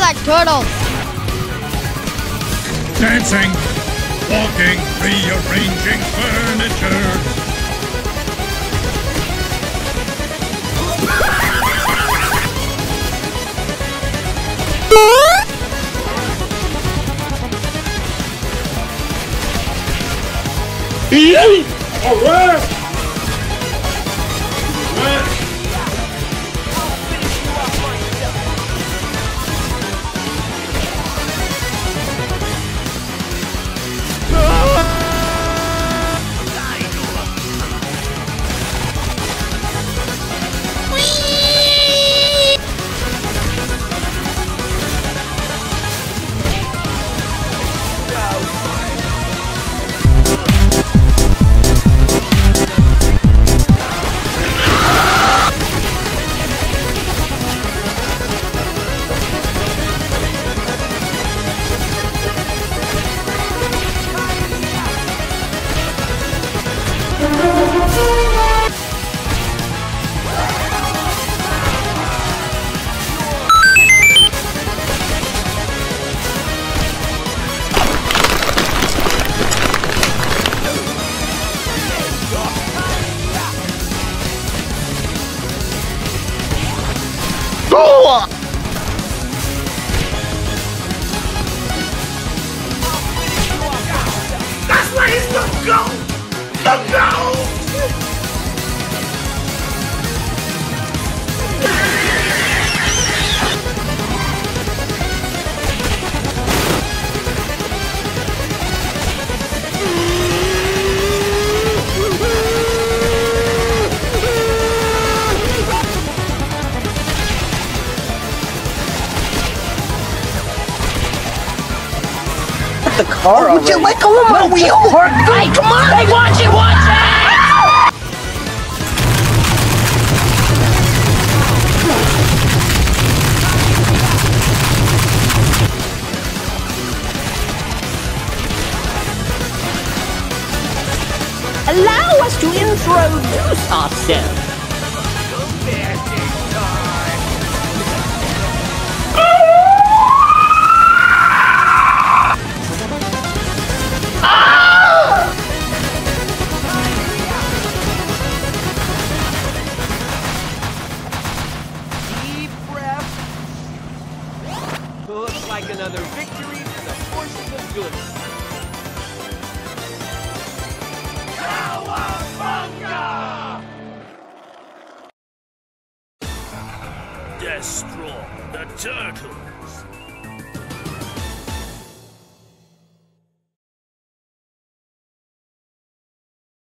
that turtle. Dancing, walking, rearranging furniture. Alright! That's where he's gonna go! Look out! The car Would you let go of my wheel? Hey, come on! Hey, watch it! Watch it! Allow us to introduce ourselves. Looks like another victory for the forces of good. Cowabunga! Destroy the turtles!